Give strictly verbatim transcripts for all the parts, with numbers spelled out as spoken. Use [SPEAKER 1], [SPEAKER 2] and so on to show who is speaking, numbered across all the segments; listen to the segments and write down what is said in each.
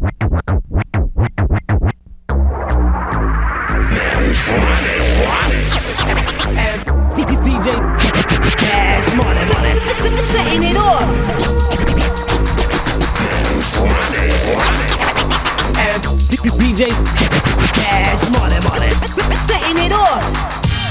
[SPEAKER 1] D J Cash Money Money setting it off. D J Cash Money Money setting it off.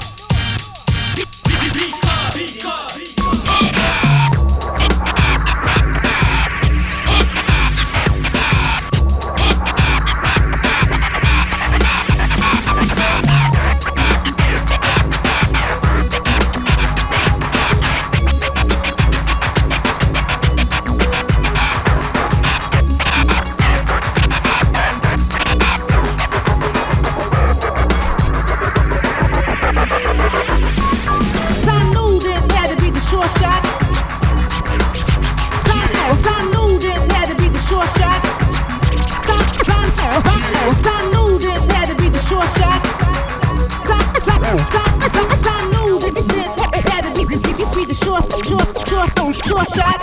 [SPEAKER 1] Sure shot.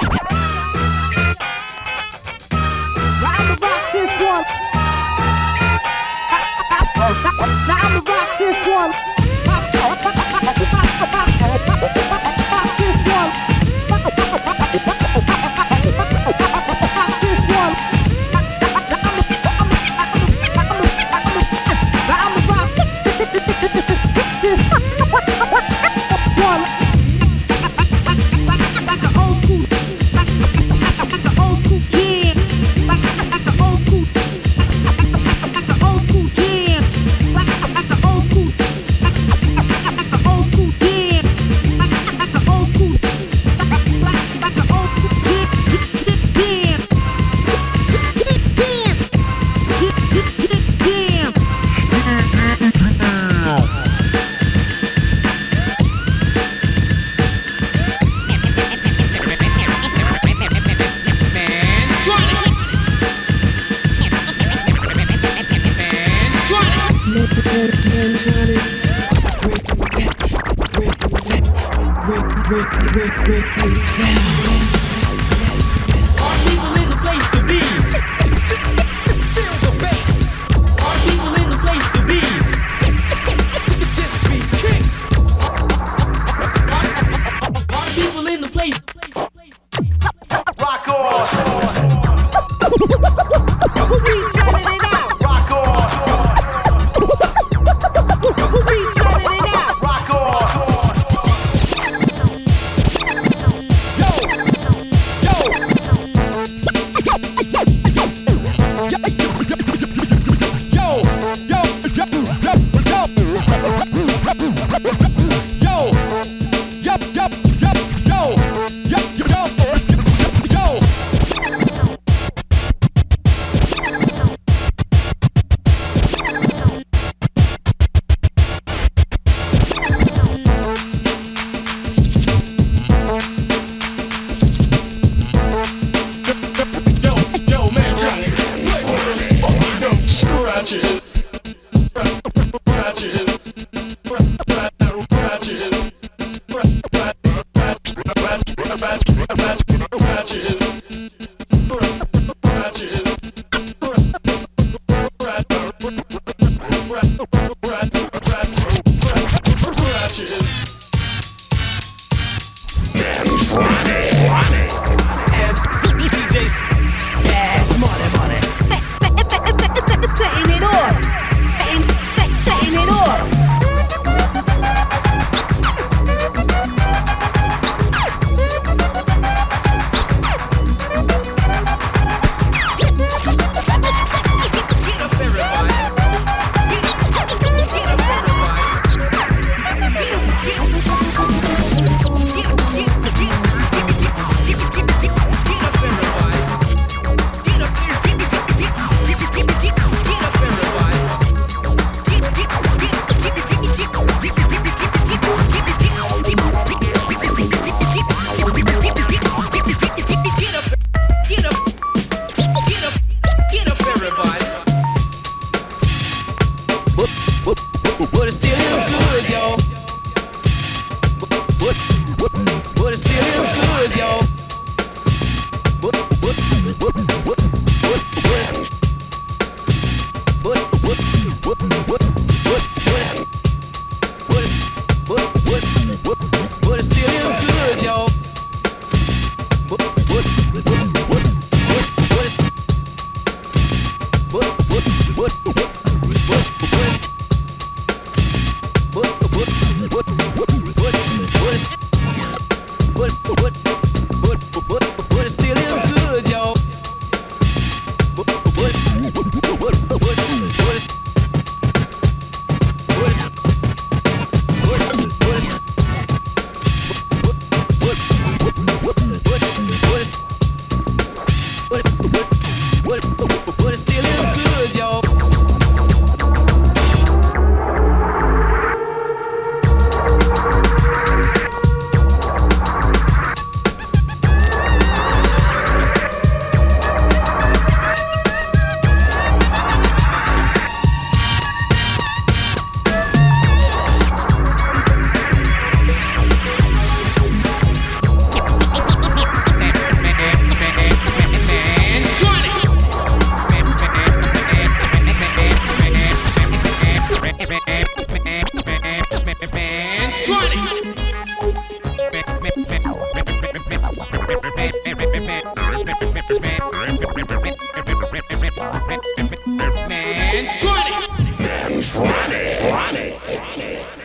[SPEAKER 1] Now I'ma rock this one. Now I'ma rock this one. Rock this one. Rock this one. Now I'ma rock this one. Break, break, break, break down. All people in the place to be. Feel the bass. All people in the place to be. This beat kicks. All people in the place. Rock on. We turning it out. Rock on. We turning it out. Rock on. Man, twenty. Man, twenty. twenty.